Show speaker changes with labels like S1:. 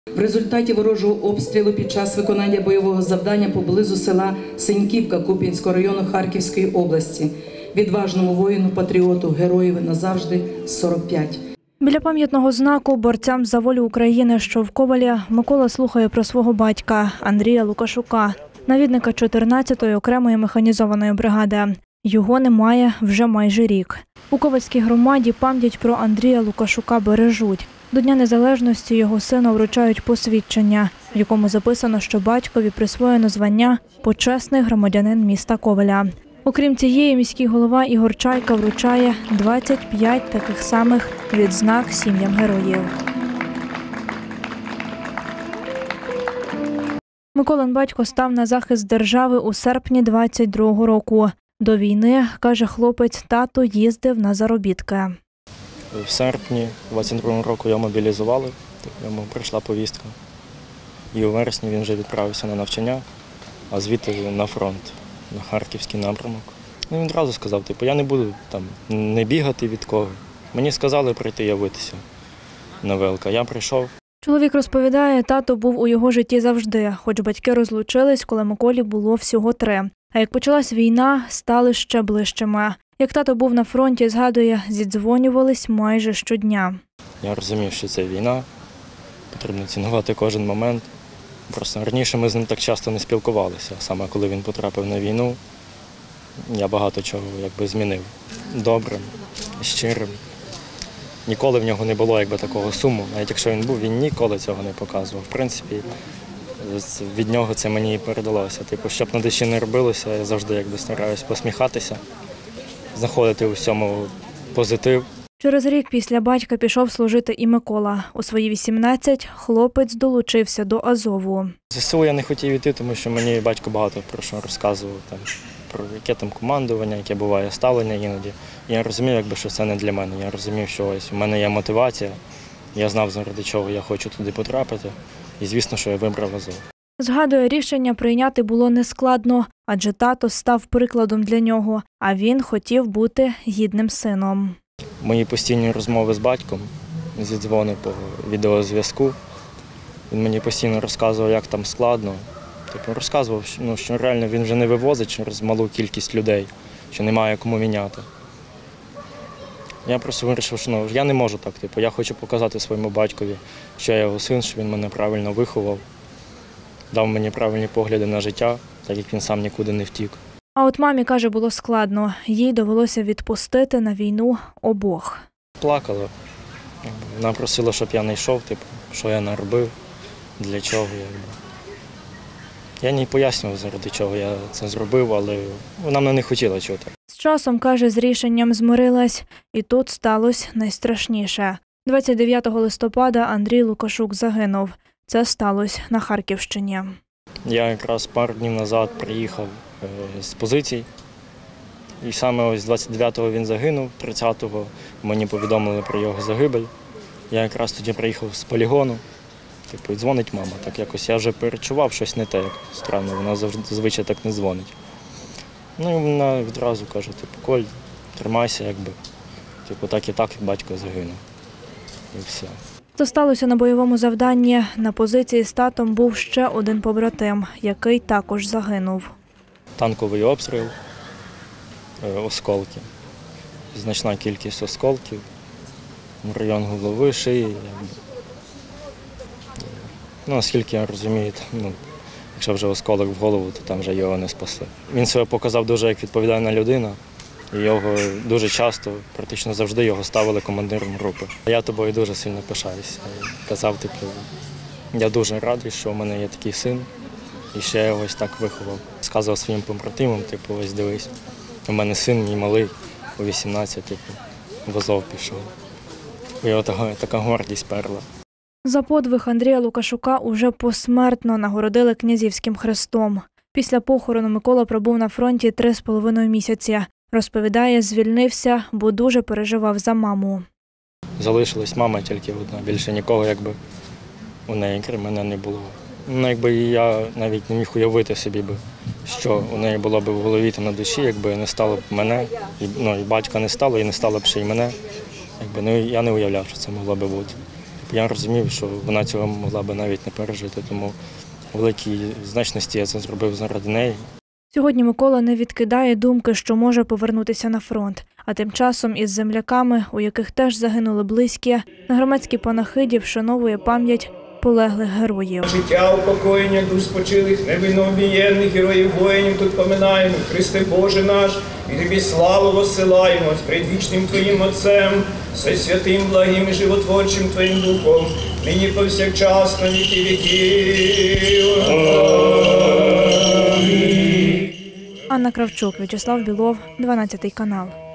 S1: В результаті ворожого обстрілу під час виконання бойового завдання поблизу села Синьківка Куп'янського району Харківської області. Відважному воїну-патріоту, героєві назавжди 45.
S2: Біля пам'ятного знаку борцям за волю України, що в Ковалі, Микола слухає про свого батька Андрія Лукашука, навідника 14-ї окремої механізованої бригади. Його немає вже майже рік. У Ковальській громаді пам'ять про Андрія Лукашука бережуть. До Дня Незалежності його сину вручають посвідчення, в якому записано, що батькові присвоєно звання «Почесний громадянин міста Ковеля». Окрім цієї, міський голова Ігор Чайка вручає 25 таких самих відзнак сім'ям героїв. Миколин батько став на захист держави у серпні 22-го року. До війни, каже хлопець, тато їздив на заробітки.
S3: В серпні 22-го року його мобілізували, йому прийшла повістка. І у вересні він вже відправився на навчання, а звідти на фронт, на Харківський напрямок. Він одразу сказав, я не буду там не бігати від кого. Мені сказали прийти явитися на ВЛК. Я прийшов.
S2: Чоловік розповідає, тато був у його житті завжди, хоч батьки розлучились, коли Миколі було всього 3. А як почалась війна, стали ще ближчими. Як тато був на фронті, згадує, зідзвонювались майже щодня.
S3: Я розумів, що це війна, потрібно цінувати кожен момент. Просто раніше ми з ним так часто не спілкувалися, саме коли він потрапив на війну, я багато чого змінив. Добрим, щирим. Ніколи в нього не було такого суму, навіть якщо він був, він ніколи цього не показував. В принципі, від нього це мені і передалося. Щоб на душі не робилося, я завжди стараюсь посміхатися, знаходити у всьому позитив.
S2: Через рік після батька пішов служити і Микола. У свої 18 хлопець долучився до Азову.
S3: ЗСУ я не хотів йти, тому що мені батько багато про що розказував, про яке там командування, яке буває ставлення іноді. І я розумів, що це не для мене. Я розумів, що ось у мене є мотивація, я знав, заради чого я хочу туди потрапити. І звісно, що я вибрав Азов.
S2: Згадує, рішення прийняти було нескладно, адже тато став прикладом для нього, а він хотів бути гідним сином.
S3: Мої постійні розмови з батьком, зі дзвони по відеозв'язку, він мені постійно розказував, як там складно. Розказував, що реально він вже не вивозить через малу кількість людей, що немає кому міняти. Я просто вирішив, що я не можу так. Я хочу показати своєму батькові, що я його син, що він мене правильно виховав, дав мені правильні погляди на життя, так як він сам нікуди не втік.
S2: А от мамі, каже, було складно. Їй довелося відпустити на війну обох.
S3: Плакала. Вона просила, щоб я не йшов, що я наробив, для чого. Я їй пояснював, заради чого я це зробив, але вона мене не хотіла чути.
S2: З часом, каже, з рішенням змирилась. І тут сталося найстрашніше. 29 листопада Андрій Лукашук загинув. Це сталося на Харківщині.
S3: Я якраз пару днів назад приїхав з позицій. І саме ось 29-го він загинув, 30-го мені повідомили про його загибель. Я якраз тоді приїхав з полігону. І дзвонить мама. Так якось я вже перечував щось не те, як странно, вона зазвичай так не дзвонить. І вона відразу каже, Коль, тримайся, так і так батько загинув. І все.
S2: Це сталося на бойовому завданні. На позиції з татом був ще один побратим, який також загинув.
S3: Танковий обстріл, осколки. Значна кількість осколків, район голови, шиї. Наскільки я розумію, якщо вже осколок в голову, то там вже його не спасли. Він себе показав дуже як відповідальна людина, і його дуже часто, практично завжди його ставили командиром групи. Я тобою дуже сильно пишаюся. Казав, я дуже радий, що в мене є такий син, і ще я його ось так виховав. Сказав своїм побратимам, ось дивись, у мене син мій малий, у 18, в Азов пішов. І його така гордість перла.
S2: За подвиг Андрія Лукашука уже посмертно нагородили Князівським хрестом. Після похорону Микола пробув на фронті 3,5 місяці. Розповідає, звільнився, бо дуже переживав за маму.
S3: Залишилась мама тільки одна, більше нікого у неї, крім мене, не було. Я навіть не міг уявити собі, що у неї було б в голові та на душі, якби не стало б мене, і батька не стало, і не стало б ще й мене. Я не уявляв, що це могло б бути. я розумів, що вона цього могла би навіть не пережити, тому в великій значності я це зробив заради неї.
S2: Сьогодні Микола не відкидає думки, що може повернутися на фронт. А тим часом із земляками, у яких теж загинули близькі, на громадській панахиді вшановує пам'ять полеглих героїв.
S4: Життя, упокоєння душ спочилих, невинно обієнних героїв воїнів тут поминаємо. Христе Боже наш, і Тобі славу воссилаємо з предвічним Твоїм Отцем, все святим, благим і животворчим Твоїм Духом, нині повсякчас, на віки віків.
S2: Анна Кравчук, В'ячеслав Білов, 12 канал.